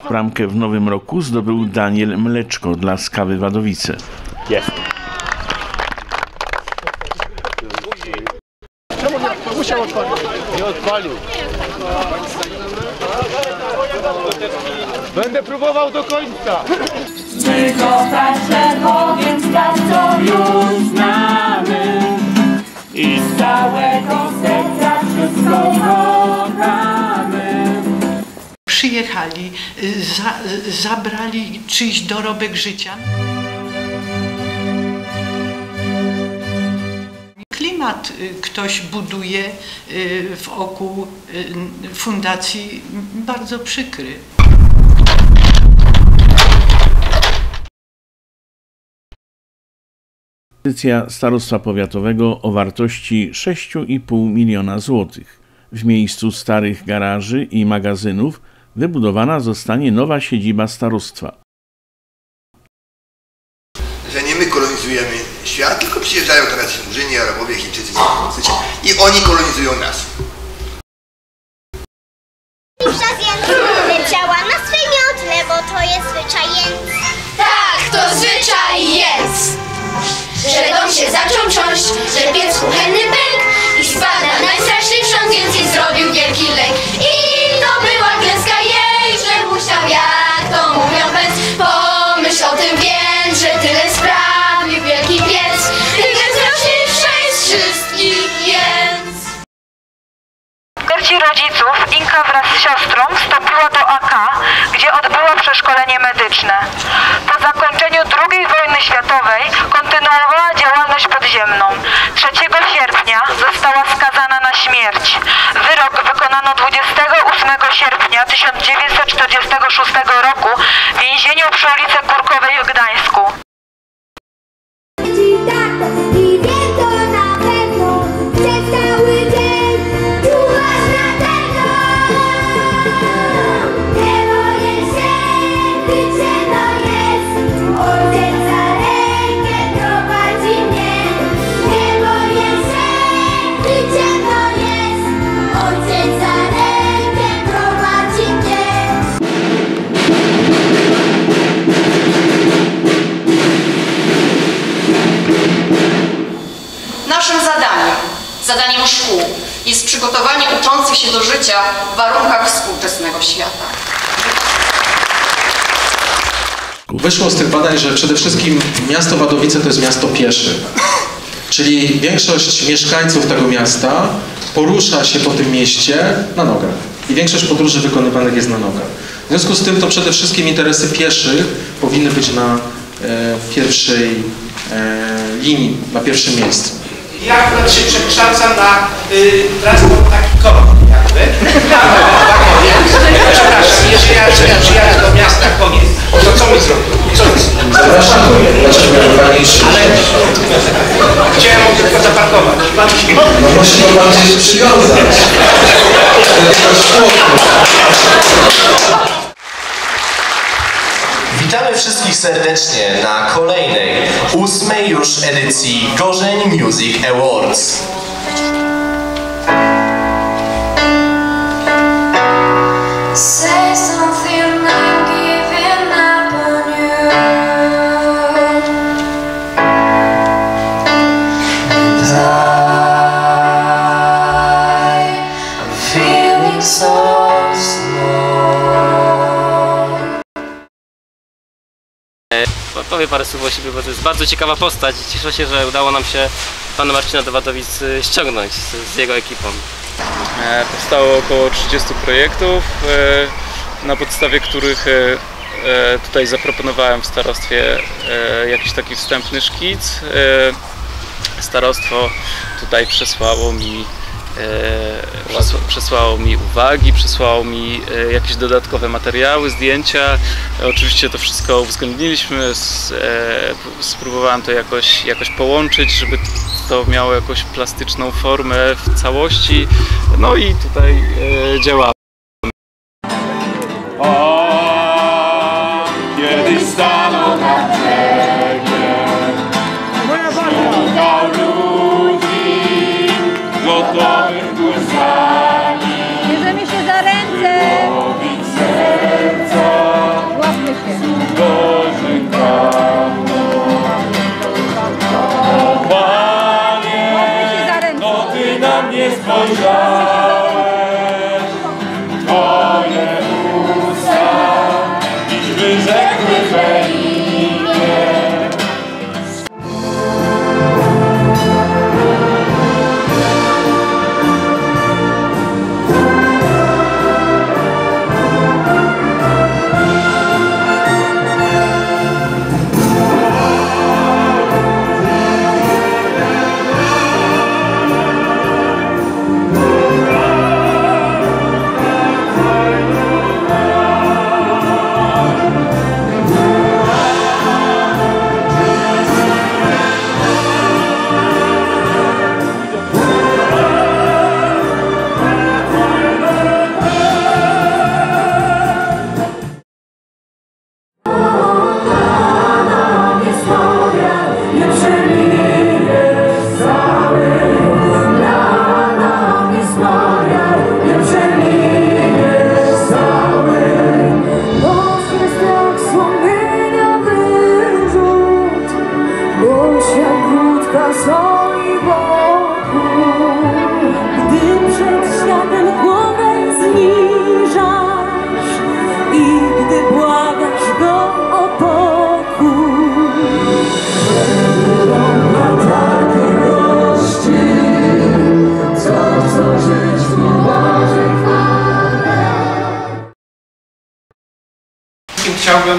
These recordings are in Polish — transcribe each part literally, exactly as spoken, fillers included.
Bramkę w nowym roku zdobył Daniel Mleczko dla Skawy Wadowice. Jest. Musiał odpalić. Nie odpalił. Będę próbował do końca. My go każdego, więc bardzo już znamy i z całego serca wszystko kochamy. Przyjechali, za, zabrali czyjś dorobek życia. Klimat ktoś buduje wokół fundacji bardzo przykry. Inwestycja Starostwa Powiatowego o wartości sześć i pół miliona złotych. W miejscu starych garaży i magazynów wybudowana zostanie nowa siedziba starostwa. Że nie my kolonizujemy świat, tylko przyjeżdżają teraz Murzyni, Arabowie, Chińczycy i oni kolonizują nas. Leciała na swej miotle, bo to jest zwyczaj jęc. Tak, to zwyczaj jest. Że dom się zaczął trząść, że piec kuchenny pękł i spada najstraszniejszą, więc jej zrobił wielki lęk. I to była klęska jej, że musiał, jak to mówią, pęc. Pomyśl o tym więc, że tyle sprawił wielki piec, tych najstraszniejszej z wszystkich jęc. W śmierci rodziców Inka wraz z siostrą wstąpiła do A K, gdzie odbyła przeszkolenie medyczne. Po zakończeniu drugiej wojny światowej kontynuowała działalność podziemną. trzeciego sierpnia została skazana na śmierć. Wyrok wykonano dwudziestego ósmego sierpnia tysiąc dziewięćset czterdziestego szóstego roku w więzieniu przy ulicy Kurkowej w Gdańsku. Naszym zadaniem, zadaniem szkół jest przygotowanie uczących się do życia w warunkach współczesnego świata. Wyszło z tych badań, że przede wszystkim miasto Wadowice to jest miasto piesze. Czyli większość mieszkańców tego miasta porusza się po tym mieście na nogach. I większość podróży wykonywanych jest na nogach. W związku z tym to przede wszystkim interesy pieszych powinny być na e, pierwszej e, linii, na pierwszym miejscu. Ja akurat się przekształcam na y, transport taki konny, jakby. Przepraszam, jeżeli ja przyjadę do miasta koniec, to co mi zrobił? Zapraszam, dlaczego pani Ale chciałem tylko zaparkować. No musi pan gdzieś przywiązać. Witamy wszystkich serdecznie na kolejnej, ósmej już edycji Gorzeń Music Awards. Say something, I'm giving up on you. And I, I'm feeling so small. Powiem parę słów o siebie, bo to jest bardzo ciekawa postać. Cieszę się, że udało nam się pana Marcina do Wadowic ściągnąć z, z jego ekipą. Powstało około trzydziestu projektów, na podstawie których tutaj zaproponowałem w starostwie jakiś taki wstępny szkic. Starostwo tutaj przesłało mi, przesłało mi uwagi, przesłało mi jakieś dodatkowe materiały, zdjęcia. Oczywiście to wszystko uwzględniliśmy, spróbowałem to jakoś, jakoś połączyć, żeby to miało jakąś plastyczną formę w całości. No i tutaj działamy. O, kiedy stanął na brzegiem, szukał ludzi gotowych łzami. Bierzemy się za ręce. Pobić serca. chciałbym,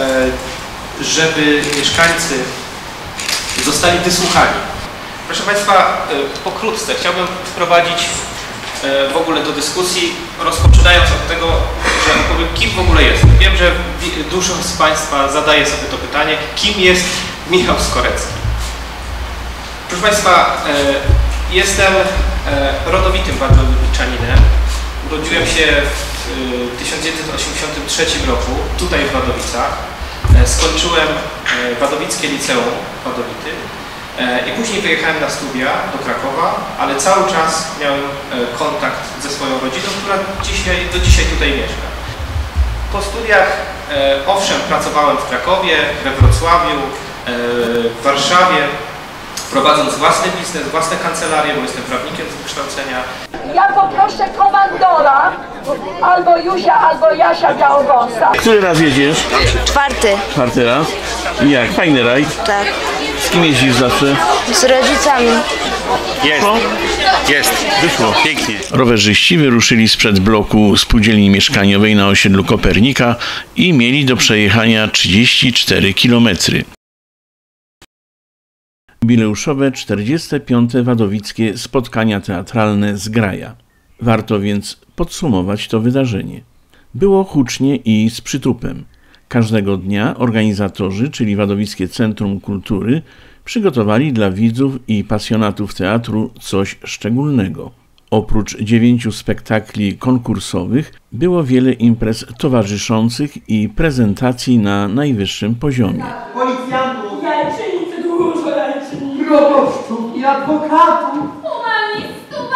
żeby mieszkańcy zostali wysłuchani. Proszę Państwa, pokrótce chciałbym wprowadzić w ogóle do dyskusji, rozpoczynając od tego, że powiem, kim w ogóle jest. Wiem, że dużo z Państwa zadaje sobie to pytanie, kim jest Michał Skorecki. Proszę Państwa, jestem rodowitym wadowiczaninem. Urodziłem się w tysiąc dziewięćset osiemdziesiątym trzecim roku, tutaj w Wadowicach. Skończyłem Wadowickie Liceum Wadowity i później wyjechałem na studia do Krakowa, ale cały czas miałem kontakt ze swoją rodziną, która dzisiaj, do dzisiaj tutaj mieszka. Po studiach, owszem, pracowałem w Krakowie, we Wrocławiu, w Warszawie, prowadząc własny biznes, własne kancelarie, bo jestem prawnikiem z wykształcenia. Ja poproszę komandora, albo Józia, albo Jasia Białowąsa. Który raz jedziesz? Czwarty. Czwarty raz? I jak? Fajny rajd? Tak. Z kim jeździsz zawsze? Z rodzicami. Jest. Jest. Wyszło. Pięknie. Rowerzyści wyruszyli sprzed bloku spółdzielni mieszkaniowej na osiedlu Kopernika i mieli do przejechania trzydzieści cztery kilometry. Jubileuszowe czterdzieste piąte wadowickie spotkania teatralne Zgraja. Warto więc podsumować to wydarzenie. Było hucznie i z przytupem. Każdego dnia organizatorzy, czyli Wadowickie Centrum Kultury, przygotowali dla widzów i pasjonatów teatru coś szczególnego. Oprócz dziewięciu spektakli konkursowych było wiele imprez towarzyszących i prezentacji na najwyższym poziomie. Policjantów, jajczynicy, dużo jajczynicy, proboszczów i adwokatów, humanistów,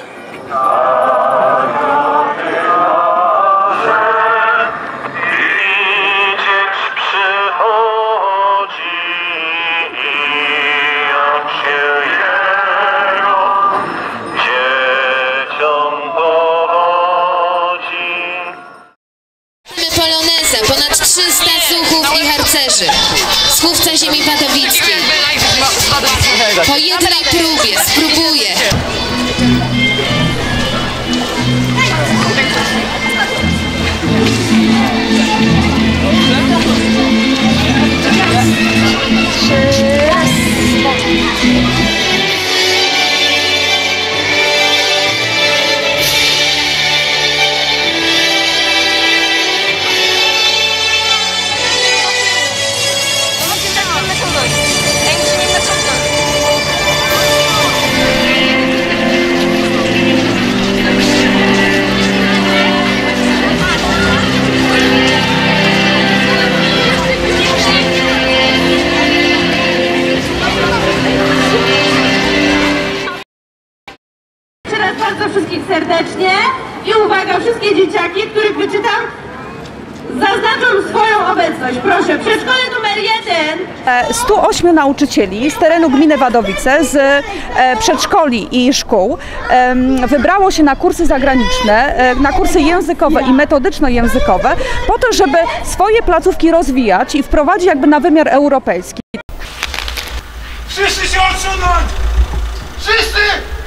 Poloneza, ponad trzysta zuchów i harcerzy z Chówca ziemi wadowickiej. Po jednej próbie spróbuję. Bardzo wszystkich serdecznie i uwaga, wszystkie dzieciaki, których wyczytam, zaznaczą swoją obecność. Proszę, przedszkole numer jeden. stu ośmiu nauczycieli z terenu gminy Wadowice, z przedszkoli i szkół wybrało się na kursy zagraniczne, na kursy językowe i metodyczno-językowe po to, żeby swoje placówki rozwijać i wprowadzić jakby na wymiar europejski. Wszyscy się odsunąć! Wszyscy!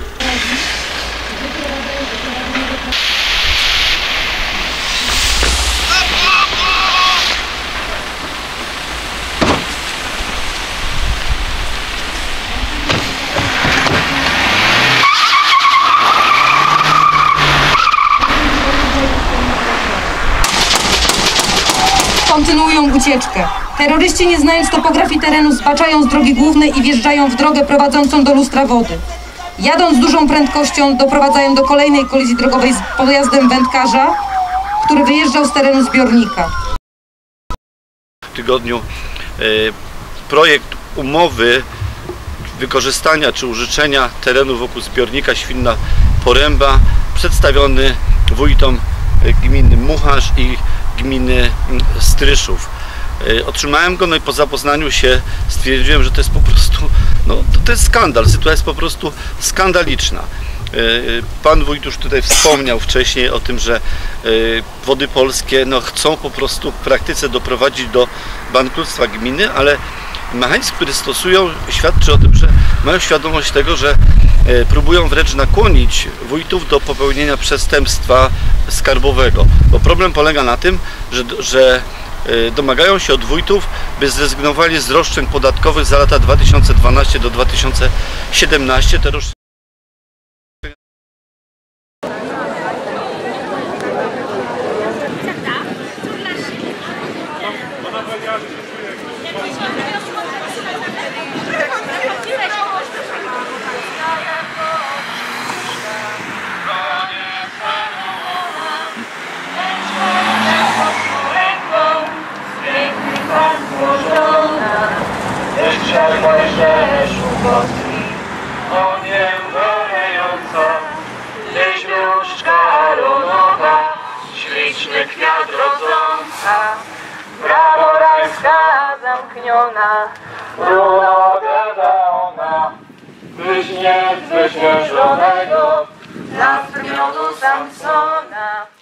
Kontynuują ucieczkę. Terroryści, nie znając topografii terenu, zbaczają z drogi głównej i wjeżdżają w drogę prowadzącą do lustra wody. Jadąc z dużą prędkością, doprowadzają do kolejnej kolizji drogowej z pojazdem wędkarza, który wyjeżdżał z terenu zbiornika. W tygodniu e, projekt umowy wykorzystania czy użyczenia terenu wokół zbiornika Świnna Poręba przedstawiony wójtom gminy Mucharz i gminy Stryszów. Otrzymałem go, no i po zapoznaniu się stwierdziłem, że to jest po prostu, no to, to jest skandal, sytuacja jest po prostu skandaliczna. Pan wójt już tutaj wspomniał wcześniej o tym, że Wody Polskie no, chcą po prostu w praktyce doprowadzić do bankructwa gminy, ale mechanizm, który stosują, świadczy o tym, że mają świadomość tego, że próbują wręcz nakłonić wójtów do popełnienia przestępstwa skarbowego. Bo problem polega na tym, że, że domagają się od wójtów, by zrezygnowali z roszczeń podatkowych za lata dwa tysiące dwanaście do dwa tysiące siedemnaście. Te roszczenia tyś wróżka lodowa, śliczny kwiat rodząca, brawo rajska zamkniona, królowa ona, tyś nie zwyciężonego, za miodu Samsona.